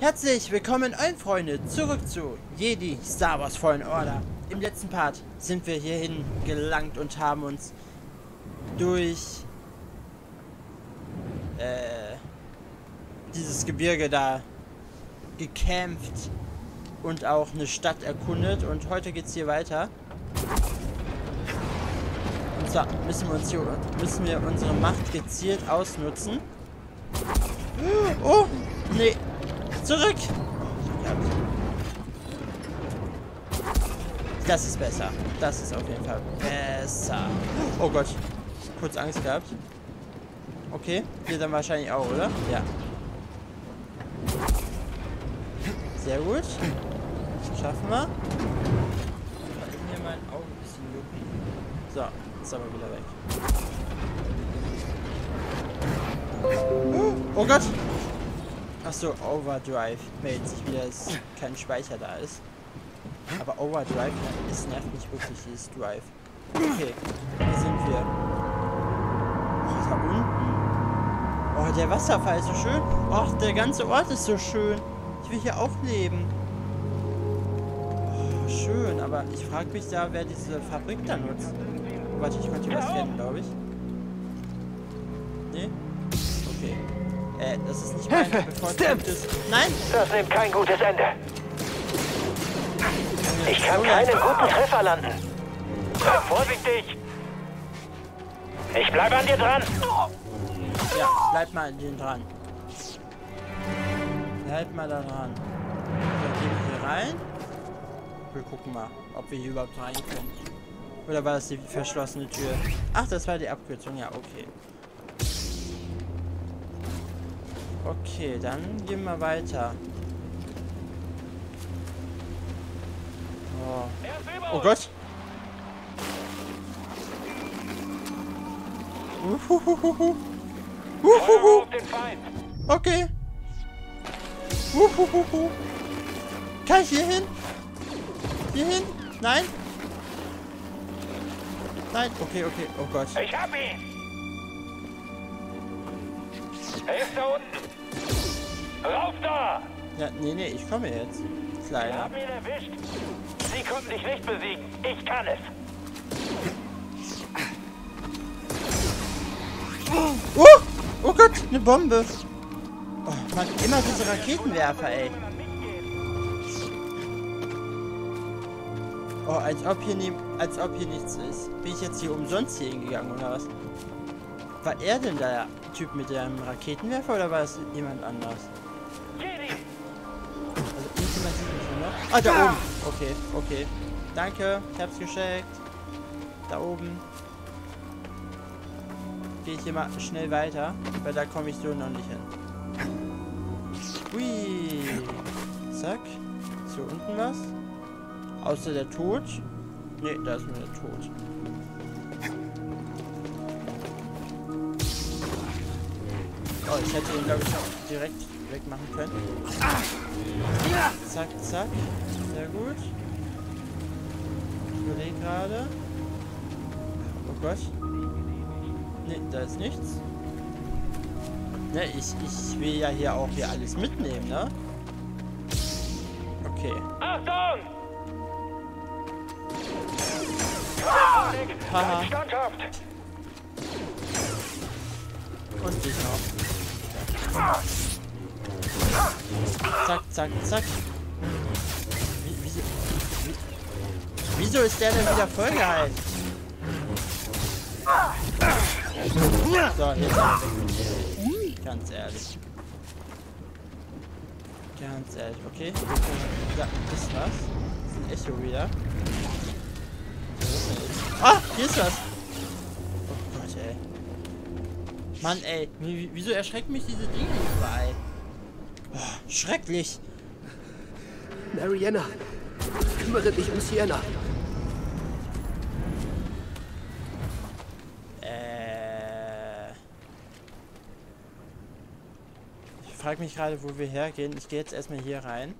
Herzlich willkommen allen Freunde zurück zu Jedi Star Wars Fallen Order. Im letzten Part sind wir hierhin gelangt und haben uns durch dieses Gebirge da gekämpft und auch eine Stadt erkundet, und heute geht's hier weiter. Und zwar müssen wir unsere Macht gezielt ausnutzen. Oh, nee. Zurück! Das ist besser. Das ist auf jeden Fall besser. Oh Gott. Kurz Angst gehabt. Okay. Hier dann wahrscheinlich auch, oder? Ja. Sehr gut. Schaffen wir. Mal eben hier mein Auge ein bisschen jucken. So, ist aber wieder weg. Oh Gott! Achso, Overdrive meldet sich wieder, dass kein Speicher da ist. Aber Overdrive, es nervt nicht wirklich, dieses Drive. Okay, hier sind wir. Oh, da unten. Oh, der Wasserfall ist so schön. Oh, der ganze Ort ist so schön. Ich will hier auch leben. Oh, schön, aber ich frage mich da, wer diese Fabrik da nutzt. Oh, warte, ich konnte hier was kennen, glaube ich. Nee? Okay. Das ist nicht mein bevorzugtes. Nein! Das nimmt kein gutes Ende. Ich kann keinen guten Treffer landen. Sei vorsichtig! Ich bleibe an dir dran! Ja, bleib mal an dir dran. Bleib mal da dran. So, gehen wir hier rein. Wir gucken mal, ob wir hier überhaupt rein können. Oder war das die verschlossene Tür? Ach, das war die Abkürzung. Ja, okay. Okay, dann gehen wir weiter. Oh, oh Gott! Okay. Kann ich hier hin? Hier hin? Nein? Nein? Okay, okay. Oh Gott. Ich hab ihn! Er ist da unten! Rauf da! Ja, nee, ich komme jetzt. Wir Kleiner. haben ihn erwischt! Sie konnten dich nicht besiegen! Ich kann es! Oh Gott, eine Bombe. Oh Mann, immer diese Raketenwerfer, ey. Oh, als ob hier nichts ist. Bin ich jetzt hier umsonst hier hingegangen, oder was? War er denn der Typ mit dem Raketenwerfer, oder war das jemand anders? Also irgendjemand sieht mich hier noch. Ah, da oben. Okay, okay. Danke, ich hab's gescheckt. Da oben. Gehe ich hier mal schnell weiter, weil da komme ich so noch nicht hin. Hui. Zack. Ist hier unten was? Außer der Tod? Ne, da ist nur der Tod. Oh, ich hätte ihn, glaube ich, direkt wegmachen können. Zack, zack. Sehr gut. Ich überlege gerade. Oh Gott. Ne, da ist nichts. Ne, ich will ja hier auch alles mitnehmen, ne? Okay. Achtung! Haha. Standhaft! Und dich noch. Zack, zack, zack. Wieso ist der denn wieder vollgeheilt? So, jetzt ist er weg. Ganz ehrlich. Ganz ehrlich, okay. Da ist was. Das ist ein Echo wieder. Ah, hier ist was. Oh Gott, ey. Mann, ey. Wieso erschrecken mich diese Dinge überall? Oh, schrecklich. Marianna, kümmere dich um Sienna. Ich frage mich gerade, wo wir hergehen. Ich gehe jetzt erstmal hier rein.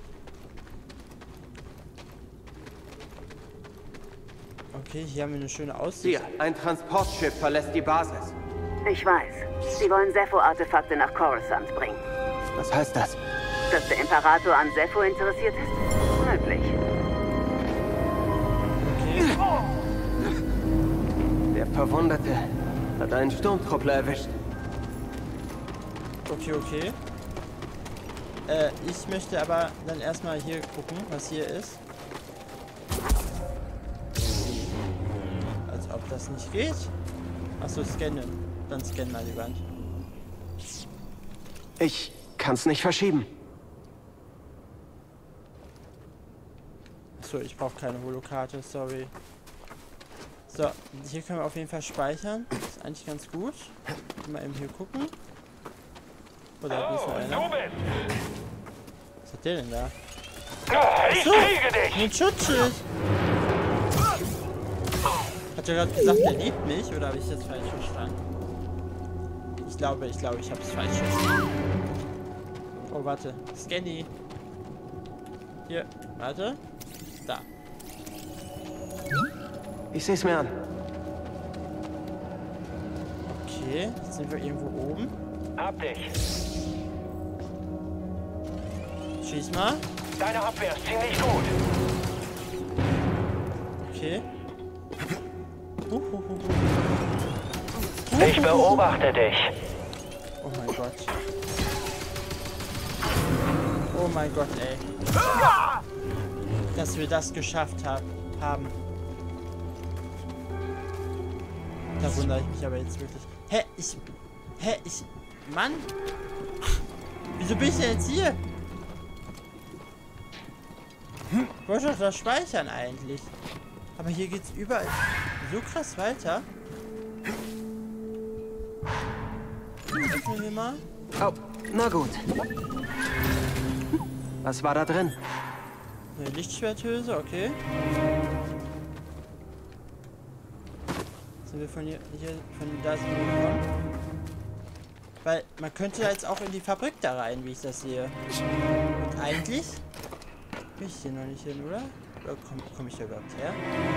Okay, hier haben wir eine schöne Aussicht. Hier, ein Transportschiff verlässt die Basis. Ich weiß. Sie wollen Sepho-Artefakte nach Coruscant bringen. Was heißt das? Dass der Imperator an Zepho interessiert ist? Möglich. Okay. Der Verwundete hat einen Sturmtruppler erwischt. Okay. Ich möchte aber dann erstmal hier gucken, was hier ist. Als ob das nicht geht. Achso, scannen. Dann scannen mal die Wand. Ich kann's nicht verschieben. Achso, ich brauche keine Holokarte, sorry. So, hier können wir auf jeden Fall speichern. Das ist eigentlich ganz gut. Mal eben hier gucken. Oder wie ist noch einer? Was hat der denn da? Ich kriege dich! Ein Schutzschild! Hat er gerade gesagt, er liebt mich? Oder habe ich das falsch verstanden? Ich glaube, ich habe es falsch verstanden. Oh, warte. Scanny. Hier, warte. Da. Ich seh's mir an. Okay, jetzt sind wir irgendwo oben. Hab dich. Schieß mal. Deine Abwehr ist ziemlich gut. Okay. Ich beobachte dich. Oh mein Gott. Oh mein Gott, ey. Dass wir das geschafft haben. Da wundere ich mich aber jetzt wirklich. Mann! Wieso bin ich denn jetzt hier? Ich wollte doch das speichern eigentlich. Aber hier geht's überall so krass weiter. Öffnen wir mal. Oh, na gut. Was war da drin? Eine Lichtschwerthülse, okay. Sind wir von da sind wir gekommen? Weil man könnte jetzt auch in die Fabrik da rein, wie ich das sehe. Und eigentlich bin ich hier noch nicht hin, oder? Oder komm ich da überhaupt her?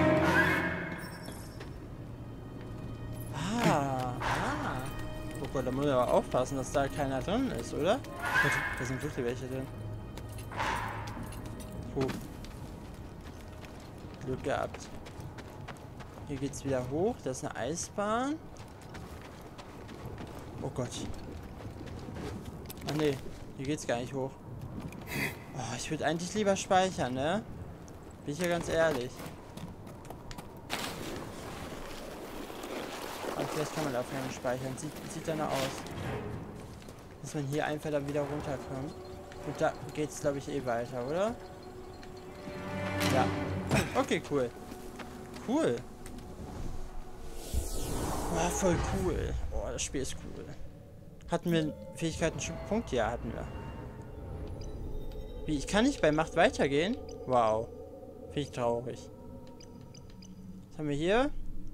Oh Gott, da muss ich aber aufpassen, dass da keiner drin ist, oder? Gott, da sind wirklich welche drin. Glück gehabt. Hier geht's wieder hoch. Das ist eine Eisbahn. Oh Gott. Ach nee, hier geht's gar nicht hoch. Oh, ich würde eigentlich lieber speichern, ne? Bin ich ja ganz ehrlich. Aber vielleicht kann man dafür nicht speichern. Sieht danach aus. Dass man hier einfach dann wieder runterkommt. Und da geht's, glaube ich, eh weiter, oder? Ja. Okay, cool. Cool. Oh, voll cool. Oh, das Spiel ist cool. Hatten wir Fähigkeiten-Punkt? Ja, hatten wir. Wie, ich kann nicht bei Macht weitergehen? Wow. Finde ich traurig. Was haben wir hier?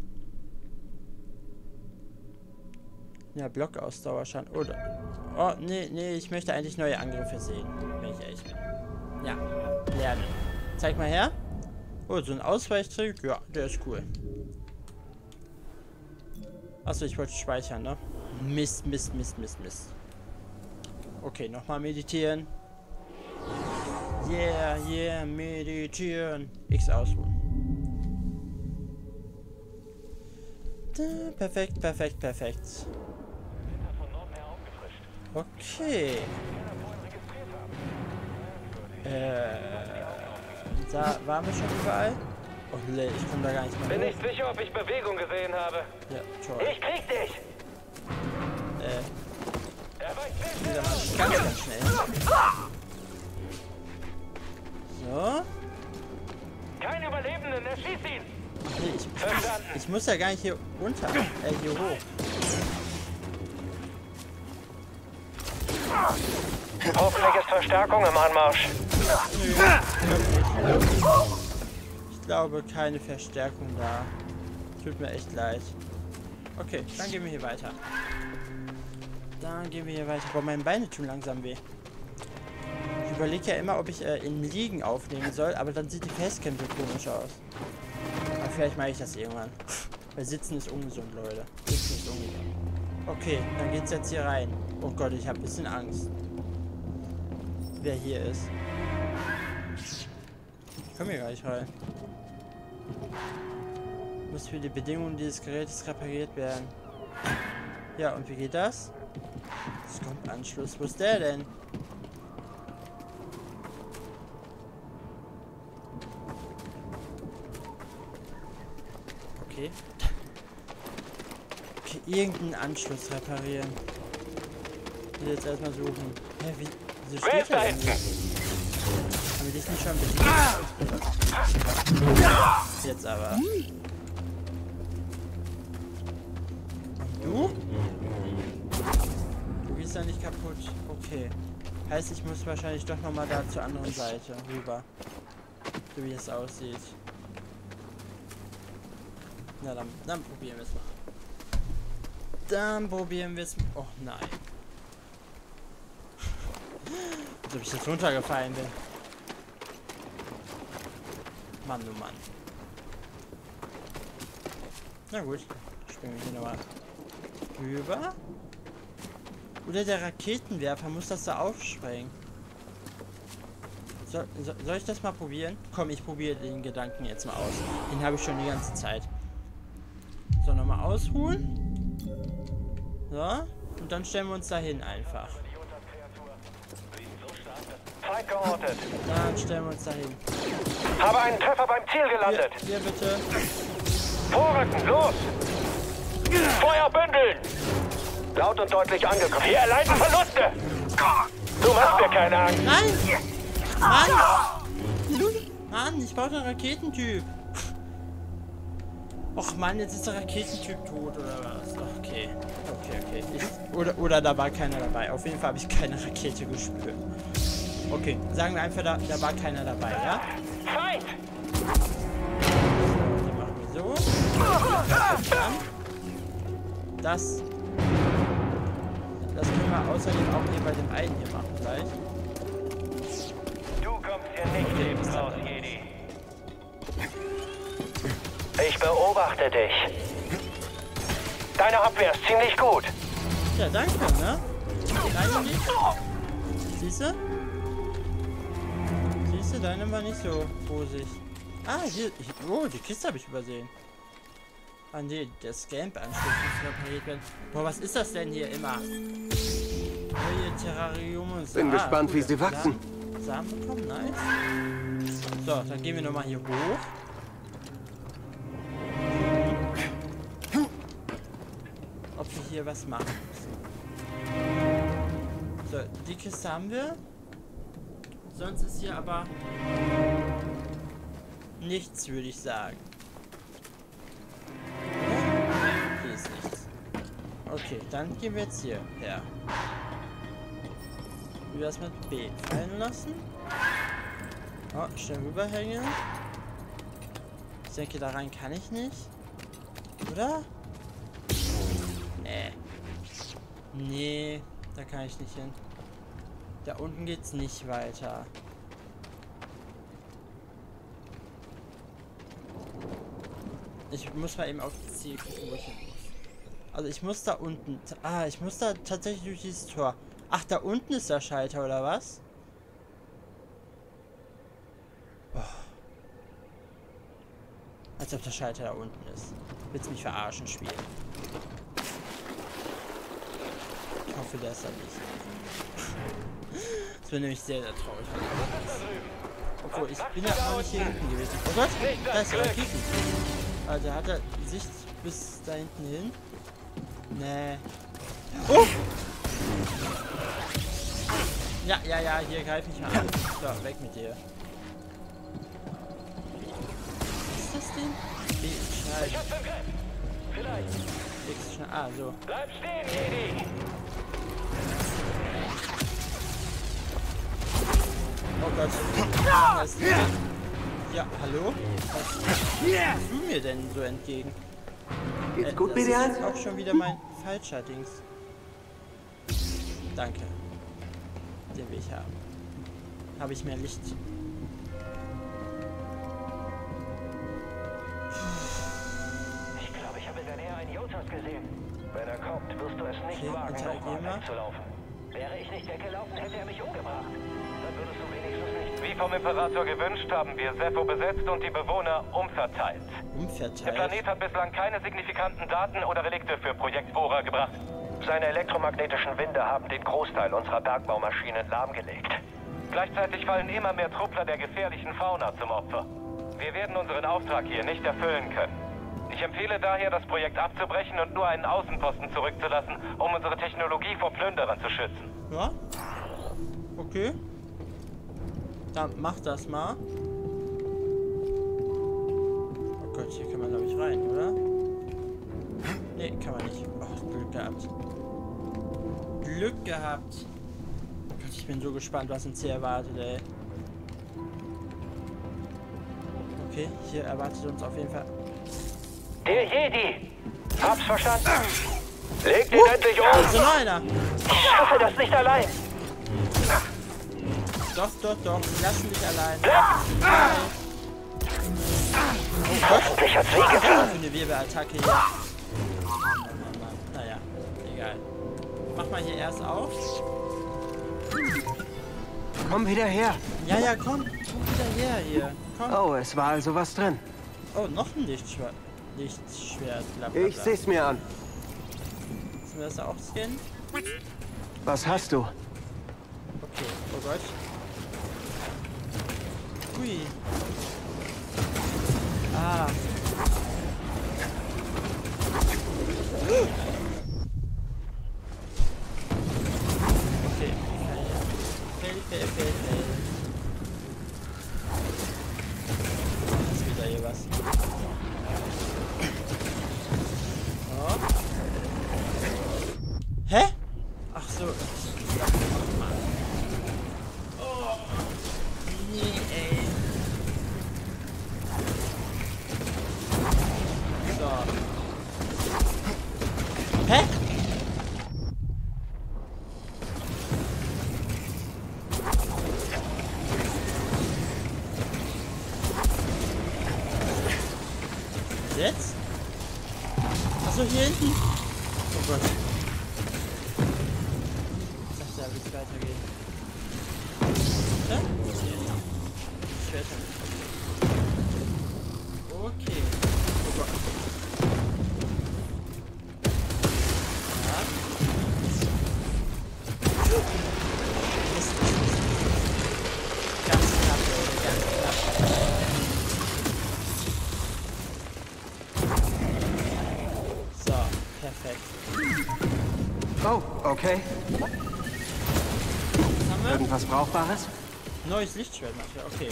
Ja, Blockausdauerschaden. Oder. Oh, nee, ich möchte eigentlich neue Angriffe sehen, wenn ich ehrlich bin. Ja. Lernen. Zeig mal her. Oh, so ein Ausweichtrick. Ja, der ist cool. Achso, ich wollte speichern, ne? Mist. Okay, nochmal meditieren. Yeah, meditieren. X ausruhen. Perfekt. Okay. Da waren wir schon überall. Oh nee, ich komme da gar nicht mehr Bin hoch. nicht sicher, ob ich Bewegung gesehen habe. Ja, toll. Ich krieg dich! Er weicht weg! Wieder mal ganz schnell. So. Kein Überlebenden, erschieß ihn! Nee, Verstanden. ich muss ja gar nicht hier runter. Hier hoch. Hoffentlich ist Verstärkung im Anmarsch. Ich glaube, keine Verstärkung da. Tut mir echt leid. Okay, dann gehen wir hier weiter. Boah, meine Beine tun langsam weh. Ich überlege ja immer, ob ich in Liegen aufnehmen soll, aber dann sieht die Facecam so komisch aus. Aber vielleicht mache ich das irgendwann. Weil Sitzen ist ungesund, Leute. Sitzen ist ungesund. Okay, dann geht's jetzt hier rein. Oh Gott, ich habe ein bisschen Angst. wer hier ist. Ich komme hier gar nicht rein. Muss für die Bedingungen dieses Gerätes repariert werden. Ja, und wie geht das? Es kommt Anschluss. Wo ist der denn? Okay. Okay, irgendeinen Anschluss reparieren. Ich will jetzt erstmal suchen. Hä, wieso steht der denn hier? Haben wir dich nicht schon bedient? Jetzt aber. Du? Du gehst da nicht kaputt. Okay. Heißt, ich muss wahrscheinlich doch nochmal da zur anderen Seite rüber. So wie es aussieht. Na dann probieren wir es mal. Dann probieren wir es. Oh nein. Als ob ich jetzt runtergefallen bin. Mann, oh Mann. Na gut. Springen wir hier nochmal rüber. Oder der Raketenwerfer muss das da aufsprengen. Soll ich das mal probieren? Komm, ich probiere den Gedanken jetzt mal aus. Den habe ich schon die ganze Zeit. So, nochmal ausruhen. So. Und dann stellen wir uns dahin einfach. Feind geortet. Dann stellen wir uns dahin. Habe einen Treffer beim Ziel gelandet. Hier bitte. Vorrücken, los! Feuer bündeln! Laut und deutlich angegriffen. Wir erleiden Verluste! Du machst mir keine Angst. Nein! Mann! Mann, ich brauche einen Raketentyp. Och Mann, jetzt ist der Raketentyp tot oder was? Okay. Oder da war keiner dabei. Auf jeden Fall habe ich keine Rakete gespürt. Okay, sagen wir einfach, da war keiner dabei, ja? Feind! Dann machen wir so. Das können wir außerdem auch hier bei dem einen hier machen gleich. Du kommst hier nicht lebend raus, Jedi. Ich beobachte dich. Deine Abwehr ist ziemlich gut. Ja, danke, ne? Deine nicht? Siehste? Siehste, deine war nicht so rosig. Ah, hier. Oh, die Kiste habe ich übersehen. Ah, nee, der Scamp-Anschluss muss repariert werden. Boah, was ist das denn hier immer? Neue Terrarium und Bin gespannt, cool. wie sie wachsen. Samen bekommen, nice. So, dann gehen wir nochmal hier hoch. Ob wir hier was machen müssen. So, die Kiste haben wir. Sonst ist hier aber nichts, würde ich sagen. Hier ist nichts. Okay, dann gehen wir jetzt hier her. Wie wir das mit B fallen lassen. Oh, schnell rüberhängen. Ich denke, da rein kann ich nicht. Oder? Nee. Nee, da kann ich nicht hin. Da unten geht's nicht weiter. Ich muss mal eben auf das Ziel gucken, wo ich hin muss. Also ich muss da unten... Ah, ich muss da tatsächlich durch dieses Tor. Ach, da unten ist der Schalter, oder was? Oh. Als ob der Schalter da unten ist. Willst mich verarschen, Spiel? Ich hoffe, der ist da nicht. Das wäre nämlich sehr, sehr traurig. Obwohl, ich bin ja auch nicht hier hinten gewesen. Oh Gott, da ist der Raketen. Also hat er Sicht bis da hinten hin? Nee. Oh! Ja, hier greif mich mal an. So, weg mit dir. Was ist das denn? Ich hab's im Griff. Vielleicht. Ah, so. Bleib stehen, Jedi. Oh Gott. Was ist ja, hallo? Was kommst du mir denn so entgegen? Geht's gut, Das ist BD1? jetzt auch schon wieder mein falscher Dings. Danke. Den will ich haben. Habe ich mehr Licht. Ich glaube, ich habe in der Nähe einen Jotas gesehen. Wenn er kommt, wirst du es nicht Okay, wagen, interagieren nochmal wir. wegzulaufen. Wäre ich nicht weggelaufen, hätte er mich umgebracht. Dann Wie vom Imperator gewünscht, haben wir Zeffo besetzt und die Bewohner umverteilt. Der Umverteilt. Planet hat bislang keine signifikanten Daten oder Relikte für Projekt Bora gebracht. Seine elektromagnetischen Winde haben den Großteil unserer Bergbaumaschinen lahmgelegt. Gleichzeitig fallen immer mehr Truppler der gefährlichen Fauna zum Opfer. Wir werden unseren Auftrag hier nicht erfüllen können. Ich empfehle daher, das Projekt abzubrechen und nur einen Außenposten zurückzulassen, um unsere Technologie vor Plünderern zu schützen. Ja? Okay. Dann mach das mal. Oh Gott, hier kann man glaube ich rein, oder? Nee, kann man nicht. Oh, Glück gehabt. Glück gehabt. Gott, ich bin so gespannt, was uns hier erwartet, ey. Okay, hier erwartet uns auf jeden Fall... Der Jedi! Hab's verstanden. Leg den endlich um! Also noch einer! Ich schaffe das nicht allein! Doch, doch, doch. Wir lassen dich allein. Hoffentlich hat's weh Für getan. eine Wirbelattacke hier. Naja, egal. Mach mal hier erst auf. Komm wieder her. Ja, ja, komm. Komm wieder her hier. Komm. Oh, es war also was drin. Oh, noch ein Lichtschwert. Lichtschwert. Blablabla. Ich seh's mir an. Müssen wir das auch scannen? Was hast du? Okay. Oh Gott. Hui. Ah. Okay. Fail. Jetzt wieder hier was. Oh. Hä? Ach so. Oh. Nee, ey. So. Hä? Jetzt? Achso, hier hinten. Oh Gott. Ich dachte, da wird es weitergehen. Ja? Ich werde okay. Oh Gott. Ja. Mist. Ganz knapp, Leute, ganz knapp. So, perfekt. Oh, okay. Was haben wir? Irgendwas Brauchbares? Neues Lichtschwert nachher, okay.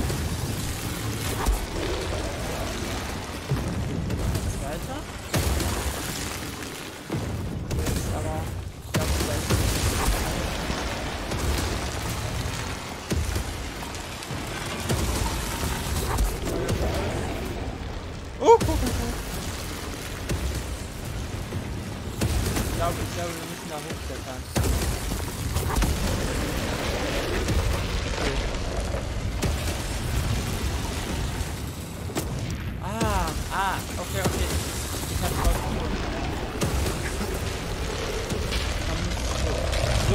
Jetzt weiter. Jetzt aber, ich glaube, vielleicht. Ich glaube, wir müssen da hochklettern. Okay. Ich hab's rausgefunden. So.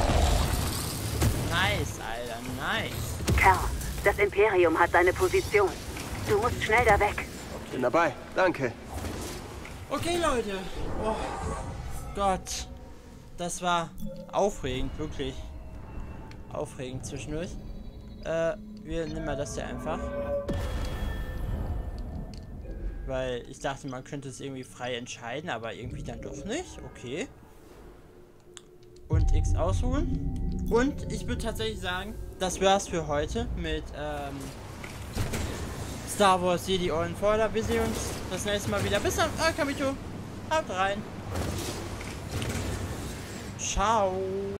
Nice, Alter, nice. Kerl, das Imperium hat deine Position. Du musst schnell da weg. Bin dabei. Danke. Okay, Leute. Oh Gott. Das war aufregend, wirklich. Aufregend zwischendurch. Wir nehmen mal das hier einfach. Weil ich dachte, man könnte es irgendwie frei entscheiden, aber irgendwie dann doch nicht. Okay. Und X ausholen. Und ich würde tatsächlich sagen, das war's für heute mit Star Wars Jedi Fallen Order. Wir sehen uns das nächste Mal wieder. Bis dann, Kamito. Haut rein. Ciao.